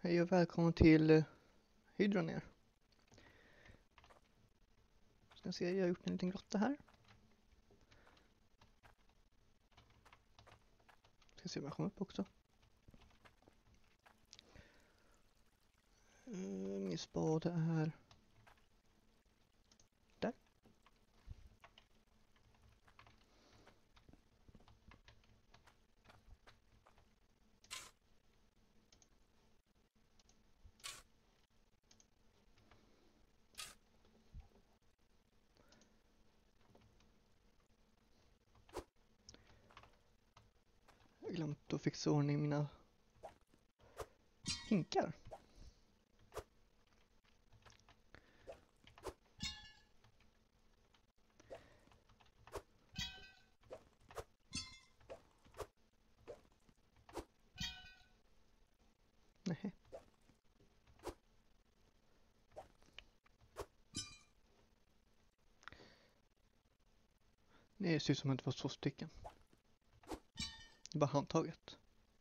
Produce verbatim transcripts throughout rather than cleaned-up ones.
Hej och välkommen till eh, Hydroner. Ska se, jag har gjort en liten grotta här. Ska se om jag kommer upp också. Uh, min spade är där. Jag har glömt att fixa ordning mina hinkar. Nej. Det ser ut som att det var två stycken. Det var handtaget.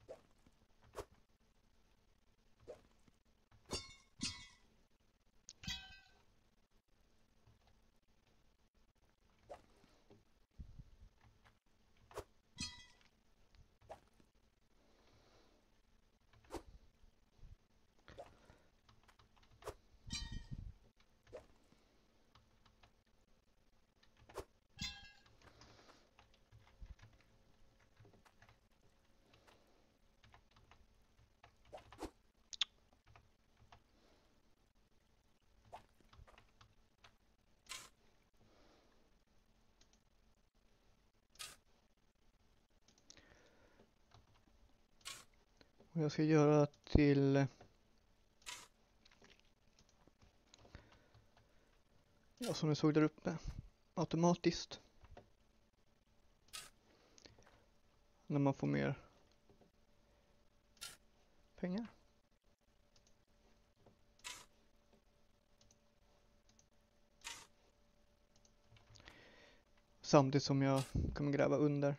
Och jag ska göra till ja, som ni såg där uppe, automatiskt. När man får mer pengar. Samtidigt som jag kommer gräva under.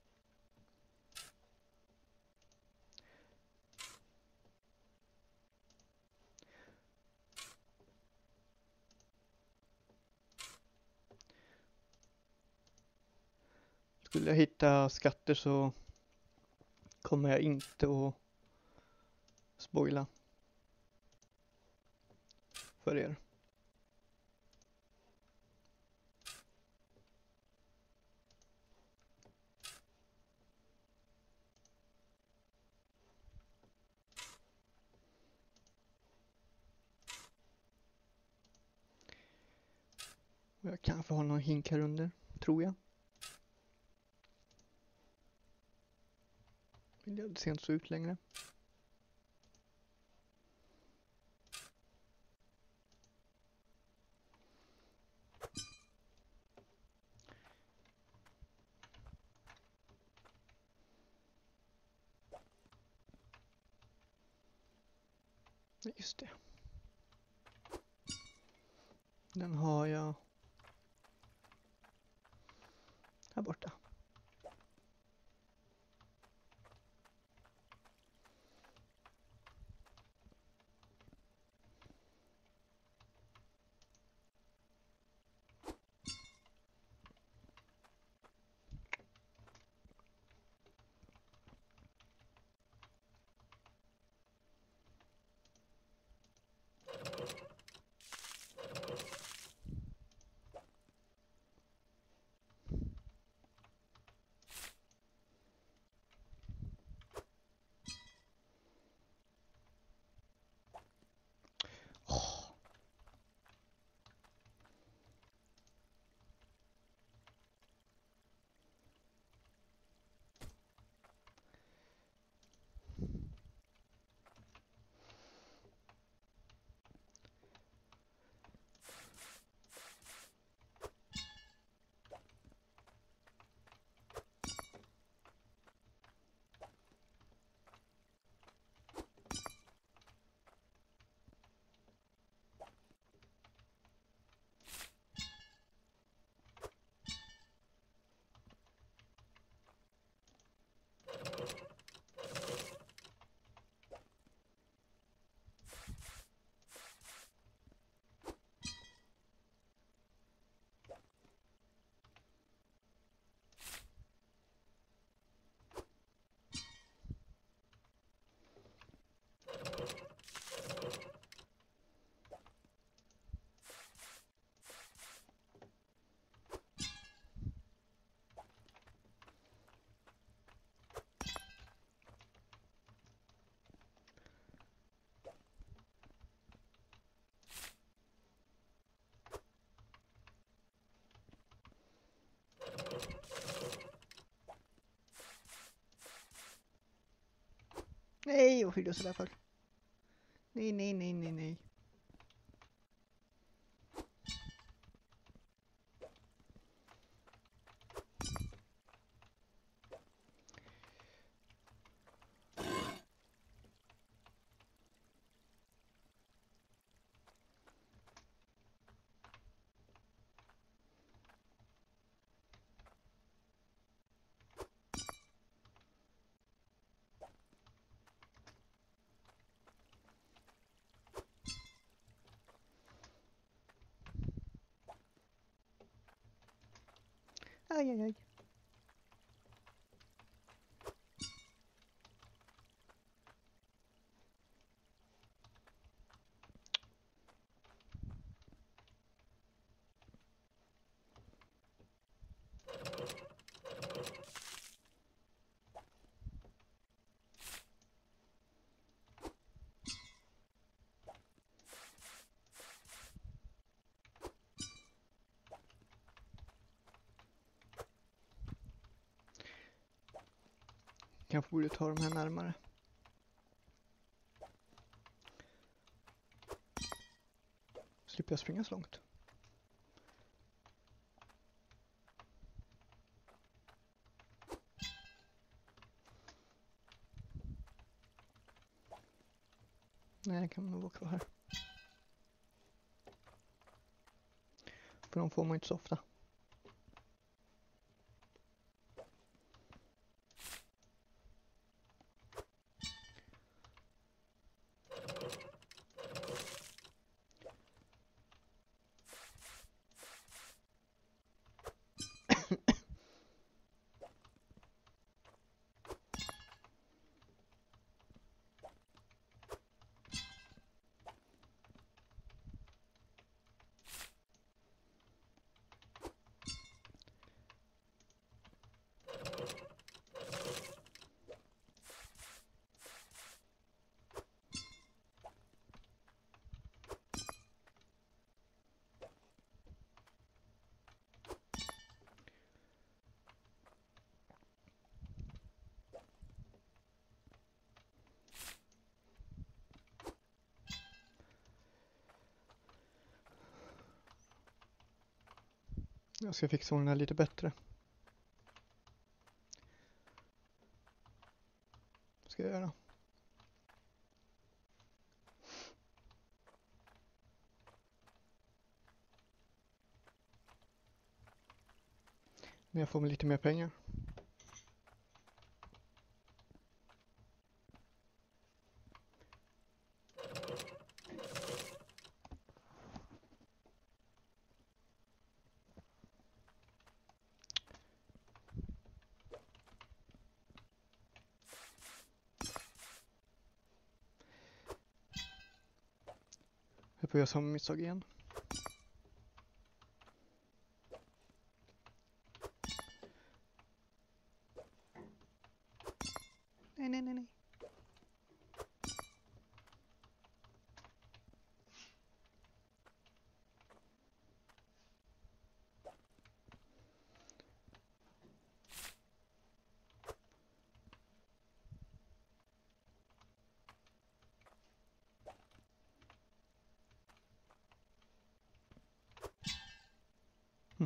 Skulle jag hitta skatter så kommer jag inte att spoila för er. Jag kanske har någon hink här under, tror jag. Det ser inte så ut längre. Just det. Den har jag här borta. Nej, vad skiljer sådär för? Nej, nej, nej, nej, nej. Aj, aj, aj. Kanske borde ta de här närmare. Slipper jag springa så långt. Nej, jag kan nog vara kvar här. För de får man inte så ofta. Jag ska fixa den här lite bättre. Ska jag göra. Men jag får väl lite mer pengar. Jag får göra samma misstag igen. Nej, nej, nej, nej. Hm.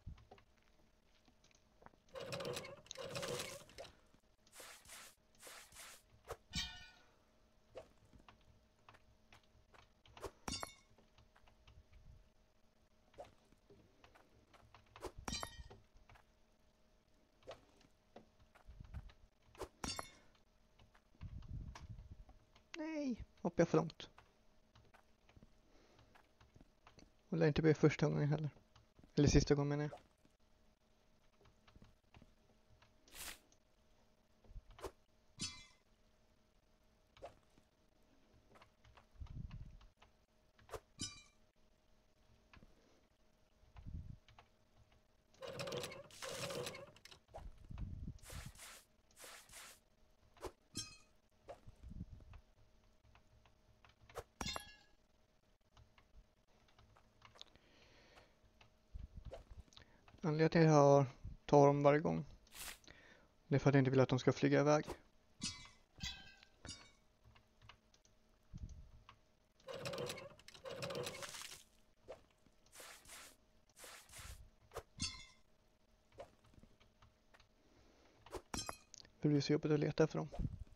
Nej, hoppar jag för långt. Och lär inte bli första gången heller. Eller sista gången menar jag. Anledningen till att jag tar dem varje gång. Det är för att jag inte vill att de ska flyga iväg. det blir så jobbigt att leta efter dem.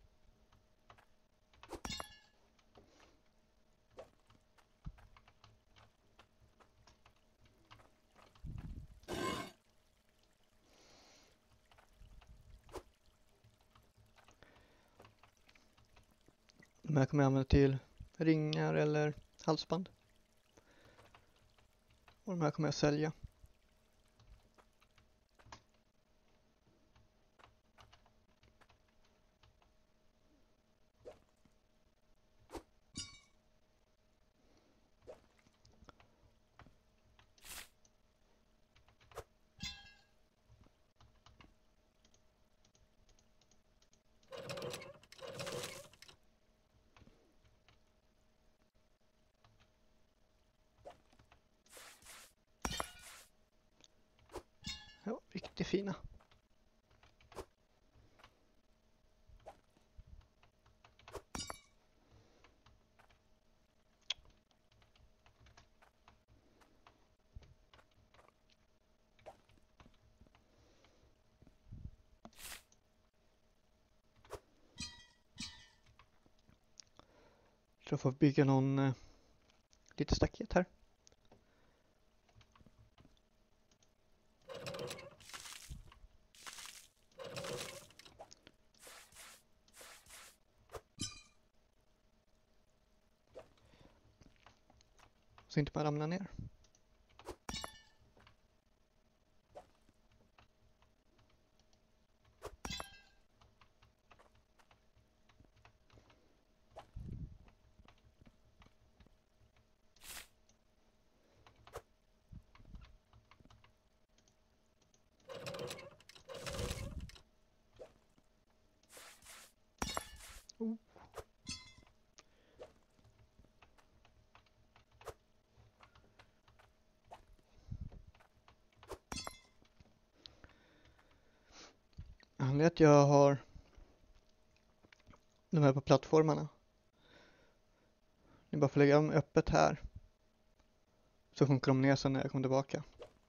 De här kommer jag använda till ringar eller halsband. Och de här kommer jag sälja. Ja, riktigt fina. Så jag får bygga någon eh, lite staket här. Så inte bara ramla ner. Oh. Anledningen att jag har de här på plattformarna. Det är bara för att lägga dem öppet här. Så sjunker de ner sen när jag kommer tillbaka.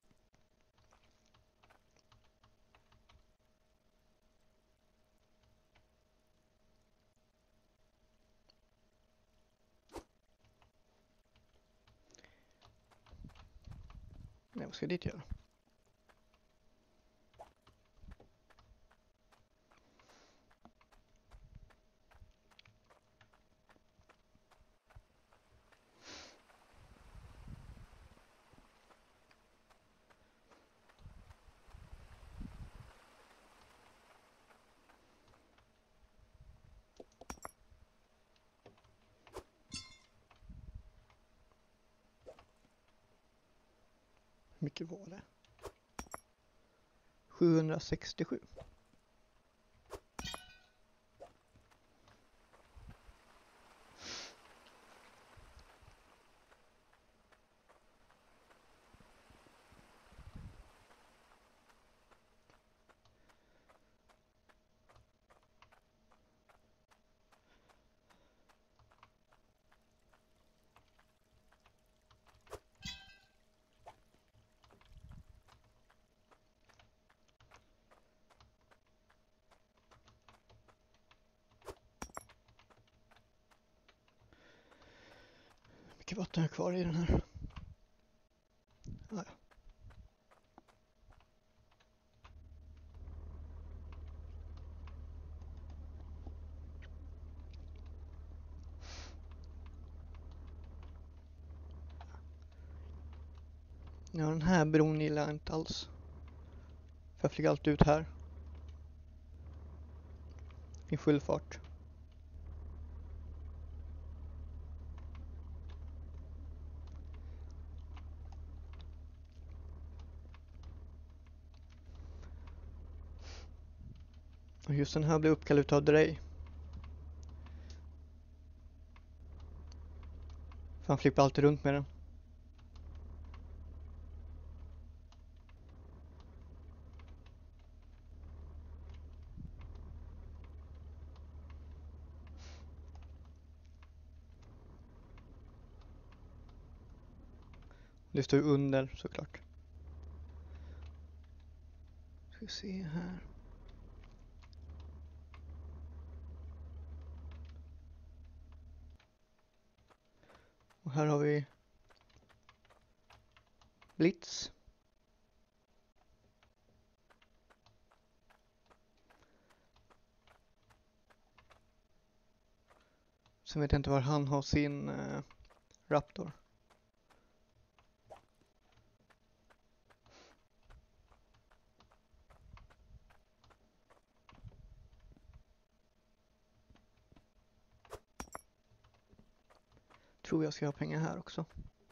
Nej, vad ska jag dit göra? Hur mycket var det? sjuhundrasextiosju. Hur mycket vatten är kvar i den här? Ah, ja. Ja, den här bron gillar jag inte alls. För jag flyger alltid ut här. I full fart. Och just den här blir uppkallad av dig. För han flippar alltid runt med den. Det står ju under såklart. Ska vi se här. Och här har vi Blitz. Sen vet jag inte var han har sin eh, Raptor. Tror jag ska ha pengar här också.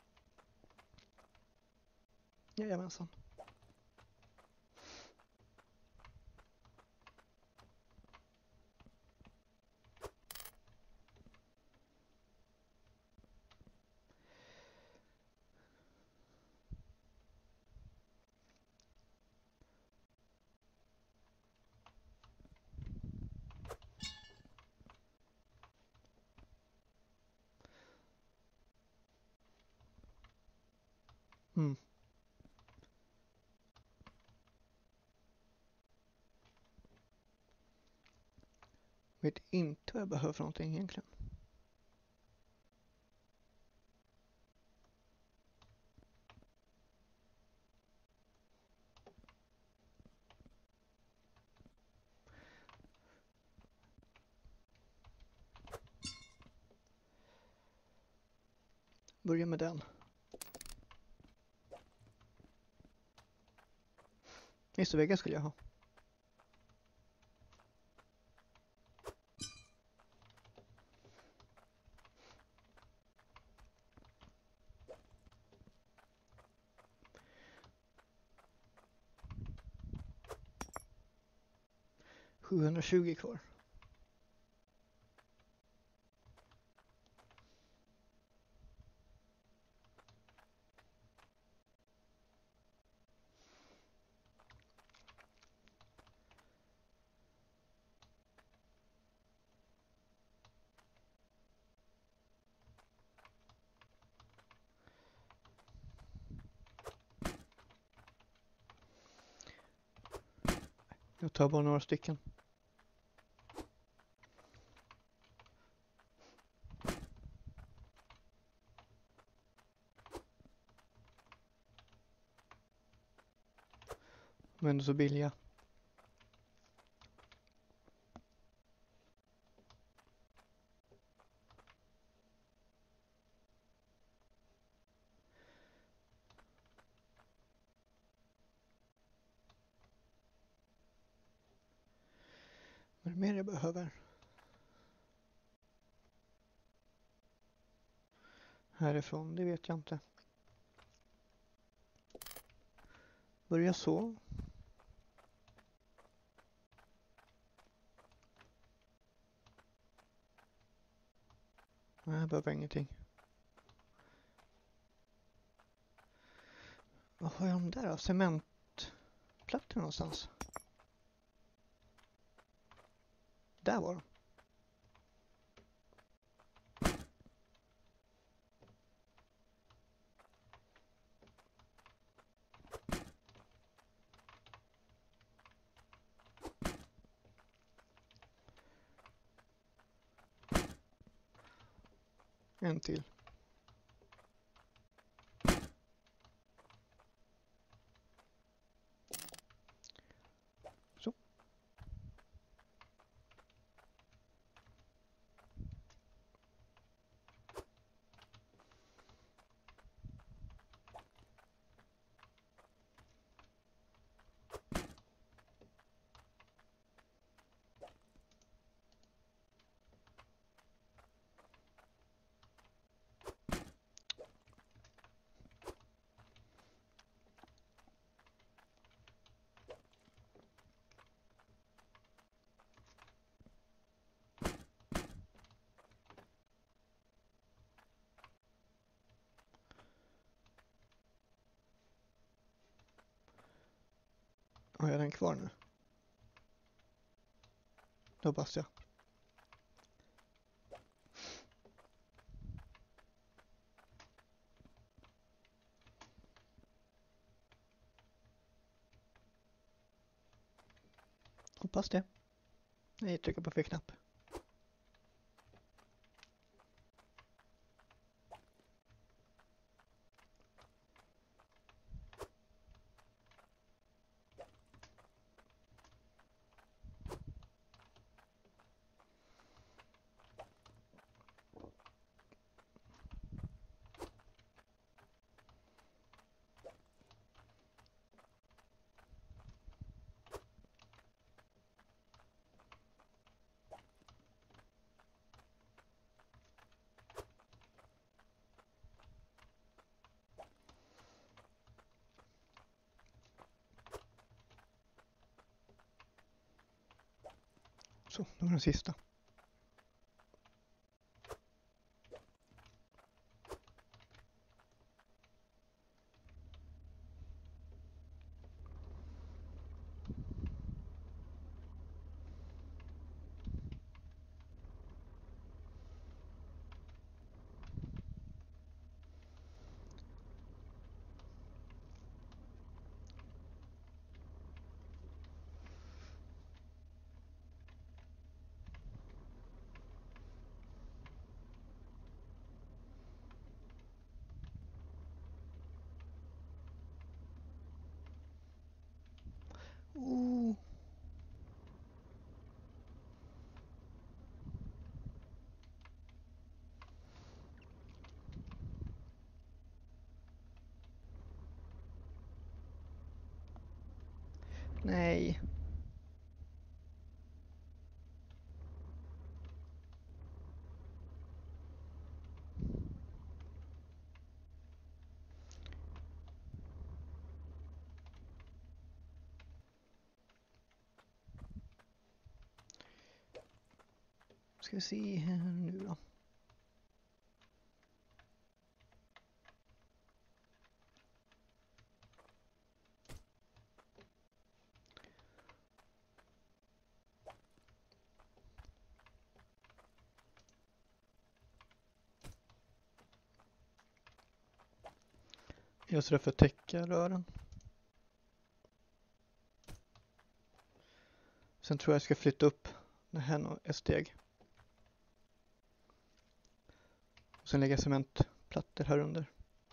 Jajamensan. Mm. Vet inte vad jag behöver för någonting egentligen. Börja med den. Just Vega skulle jag ha. sjuhundratjugo kvar. Jag tar bara några stycken. Men så billiga. Vad är det mer jag behöver? Härifrån, det vet jag inte. Börja så. Nej, jag behöver ingenting. Vad har jag de där? Cementplattor någonstans? Där var de. En till. Så. Har jag den kvar nu? Då hoppas jag. Hoppas det. Nej, trycker på fel knapp. Så, det var den sista. Oh. Nej. Ska vi se här nu då. Jag ska för att täcka rören. Sen tror jag jag ska flytta upp det här ett steg. Och sen lägga cementplattor här under.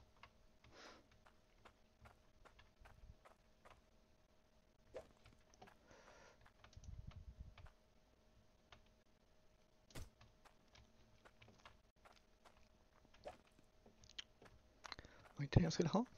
Det var inte det jag skulle ha.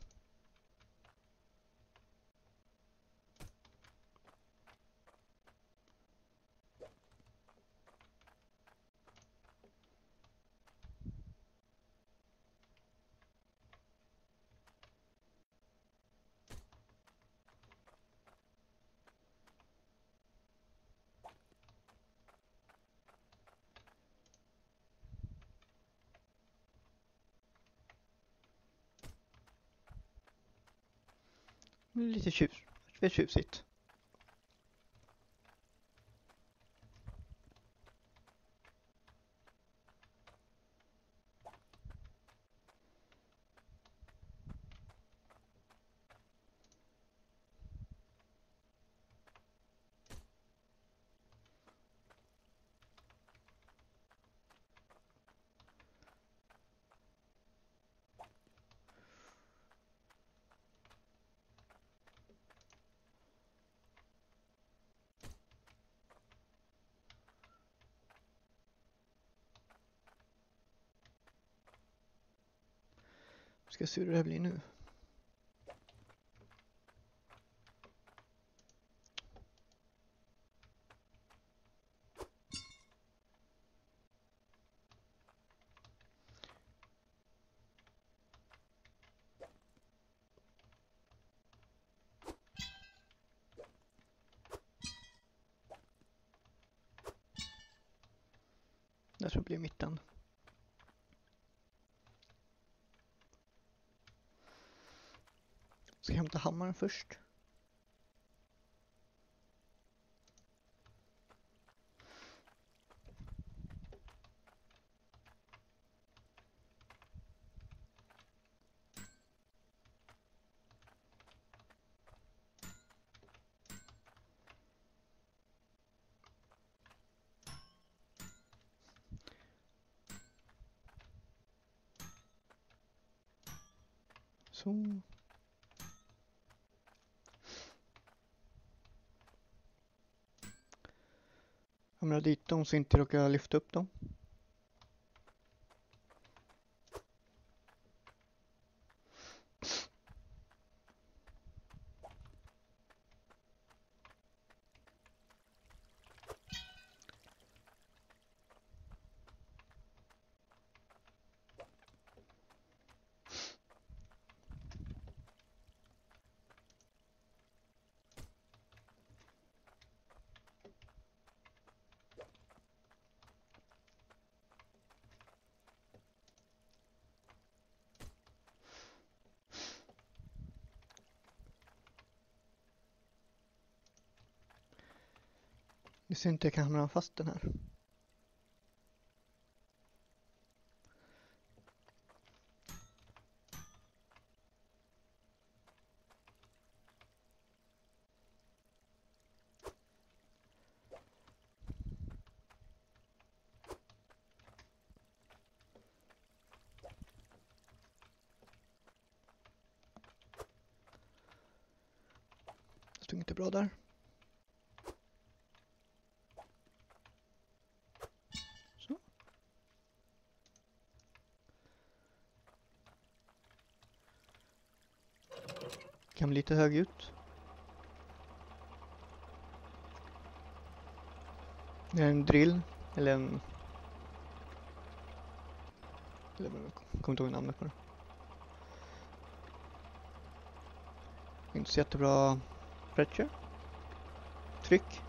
Lite tjus, lite tjusigt. Ska se hur det här blir nu. Det tror jag blir mitten. Ska jag hämta hammaren först. Så. Hamra dit dem så inte råkar lyfta upp dem. Det ser inte jag kan hamna fast den här. Det stod inte bra där. Så. Kan bli lite högljutt. Det är en drill, eller en... Eller jag kommer inte ihåg namnet på det. Inte så jättebra pressure. Tryck.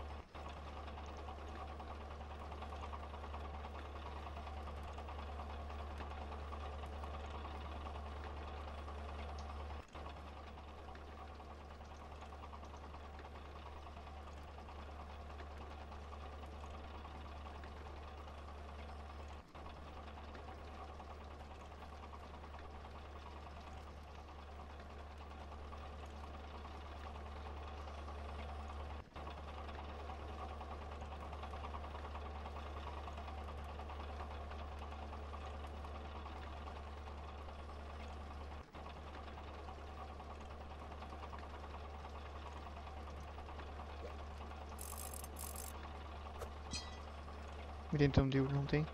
Jag vet inte om det gjorde någonting.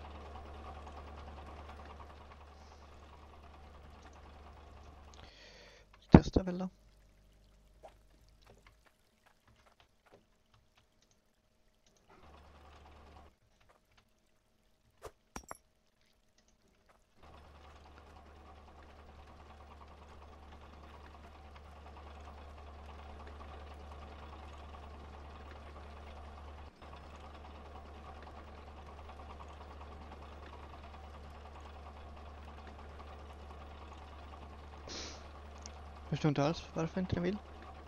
Testa väl då. Jag förstår inte alls varför inte den vill.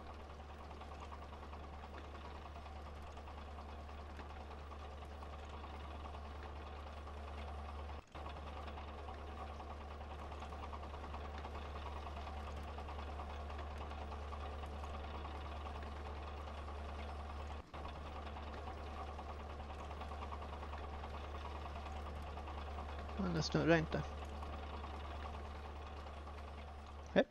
Men den snurrar inte. Hej.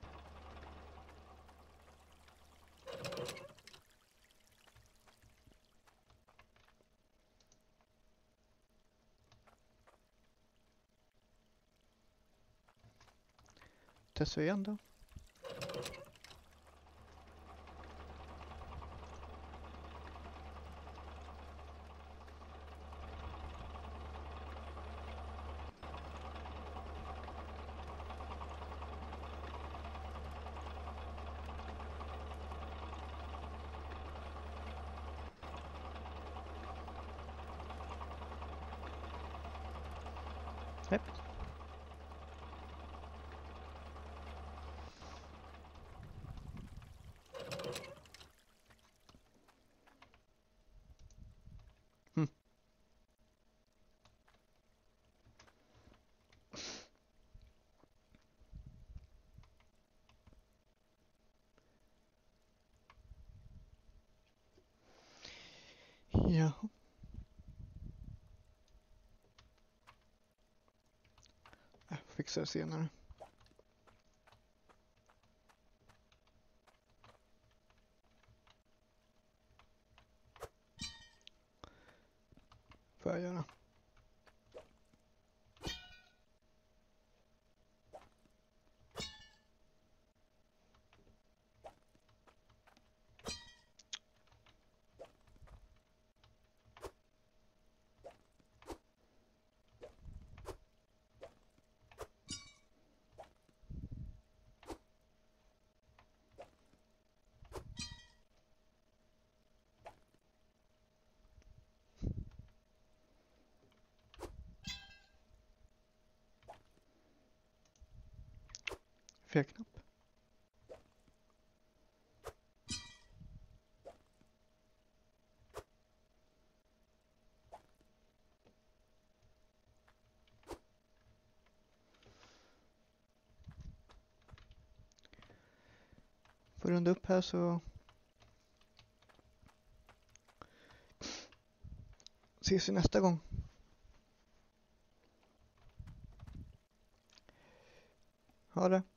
Testar vi igen då. Hej. Hm. Ja. Jag fixar det senare. Får jag göra. Fel knapp. får runda upp här så ses vi nästa gång. Ha det.